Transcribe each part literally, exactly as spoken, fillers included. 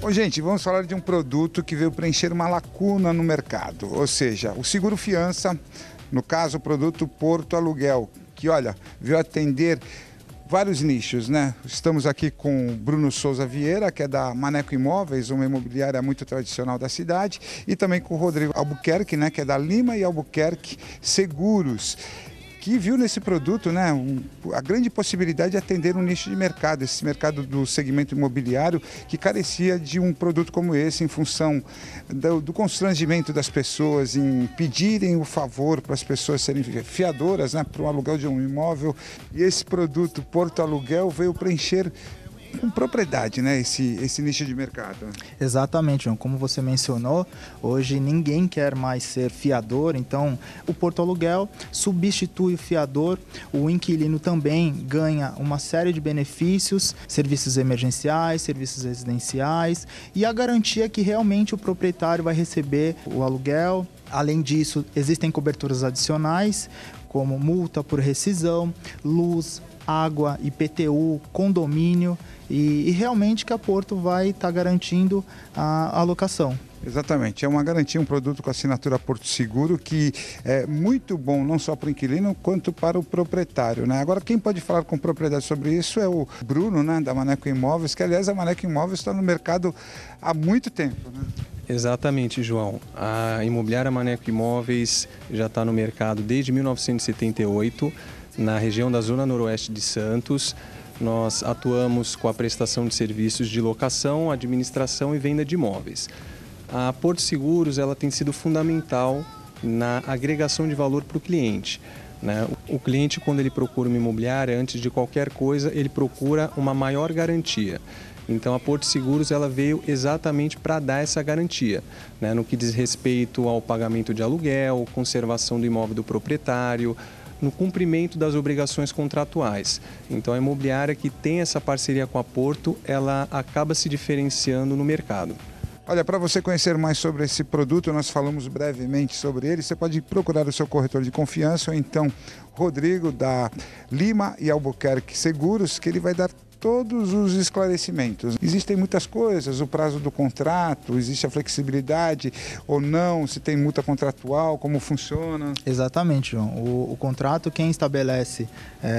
Bom, gente, vamos falar de um produto que veio preencher uma lacuna no mercado, ou seja, o seguro fiança, no caso o produto Porto Aluguel, que, olha, veio atender vários nichos, né? Estamos aqui com Bruno Souza Vieira, que é da Maneco Imóveis, uma imobiliária muito tradicional da cidade, e também com o Rodrigo Albuquerque, né, que é da Lima e Albuquerque Seguros, que viu nesse produto, né, um, a grande possibilidade de atender um nicho de mercado, esse mercado do segmento imobiliário que carecia de um produto como esse em função do, do constrangimento das pessoas em pedirem o favor para as pessoas serem fiadoras, né, para o aluguel de um imóvel. E esse produto Porto Aluguel veio preencher com propriedade, né, esse, esse nicho de mercado. Exatamente, João. Como você mencionou, hoje ninguém quer mais ser fiador, então o Porto Aluguel substitui o fiador, o inquilino também ganha uma série de benefícios, serviços emergenciais, serviços residenciais e a garantia que realmente o proprietário vai receber o aluguel. Além disso, existem coberturas adicionais, como multa por rescisão, luz, água, I P T U, condomínio e, e realmente que a Porto vai estar tá garantindo a alocação. Exatamente, é uma garantia, um produto com assinatura Porto Seguro que é muito bom não só para o inquilino quanto para o proprietário, né? Agora quem pode falar com propriedade sobre isso é o Bruno, né, da Maneco Imóveis, que aliás a Maneco Imóveis está no mercado há muito tempo, né? Exatamente, João. A imobiliária Maneco Imóveis já está no mercado desde mil novecentos e setenta e oito, na região da Zona Noroeste de Santos. Nós atuamos com a prestação de serviços de locação, administração e venda de imóveis. A Porto Seguros ela tem sido fundamental na agregação de valor para o cliente, né? O cliente, quando ele procura uma imobiliária, antes de qualquer coisa, ele procura uma maior garantia. Então a Porto Seguros ela veio exatamente para dar essa garantia, né? No que diz respeito ao pagamento de aluguel, conservação do imóvel do proprietário, no cumprimento das obrigações contratuais. Então a imobiliária que tem essa parceria com a Porto, ela acaba se diferenciando no mercado. Olha, para você conhecer mais sobre esse produto, nós falamos brevemente sobre ele, você pode procurar o seu corretor de confiança ou então Rodrigo da Lima e Albuquerque Seguros, que ele vai dar todos os esclarecimentos. Existem muitas coisas, o prazo do contrato, existe a flexibilidade ou não, se tem multa contratual, como funciona. Exatamente, João. O, o contrato quem estabelece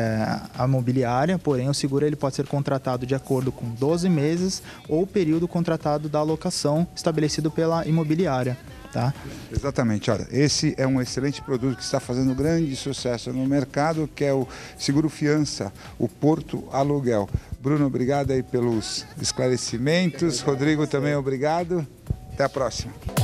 é a imobiliária, porém o seguro ele pode ser contratado de acordo com doze meses ou o período contratado da alocação estabelecido pela imobiliária. Tá? Exatamente, olha, esse é um excelente produto que está fazendo grande sucesso no mercado, que é o Seguro Fiança, o Porto Aluguel. Bruno, obrigado aí pelos esclarecimentos, Rodrigo também obrigado, até a próxima.